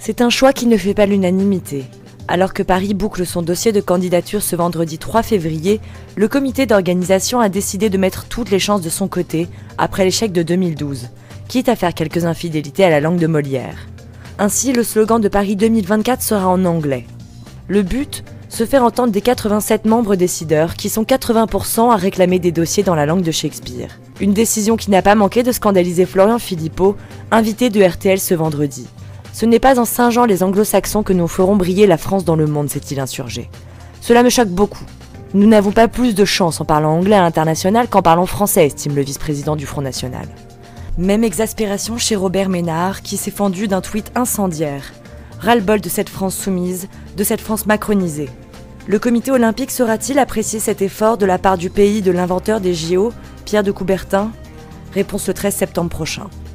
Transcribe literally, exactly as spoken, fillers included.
C'est un choix qui ne fait pas l'unanimité. Alors que Paris boucle son dossier de candidature ce vendredi trois février, le comité d'organisation a décidé de mettre toutes les chances de son côté après l'échec de deux mille douze, quitte à faire quelques infidélités à la langue de Molière. Ainsi, le slogan de Paris deux mille vingt-quatre sera en anglais. Le but ? Se faire entendre des quatre-vingt-sept membres décideurs, qui sont quatre-vingts pour cent à réclamer des dossiers dans la langue de Shakespeare. Une décision qui n'a pas manqué de scandaliser Florian Philippot, invité de R T L ce vendredi. Ce n'est pas en singeant les anglo-saxons que nous ferons briller la France dans le monde, s'est-il insurgé. Cela me choque beaucoup. Nous n'avons pas plus de chance en parlant anglais à l'international qu'en parlant français, estime le vice-président du Front National. Même exaspération chez Robert Ménard, qui s'est fendu d'un tweet incendiaire. Ras-le-bol de cette France soumise, de cette France macronisée. Le comité olympique saura-t-il apprécier cet effort de la part du pays de l'inventeur des J O, Pierre de Coubertin ? Réponse le treize septembre prochain.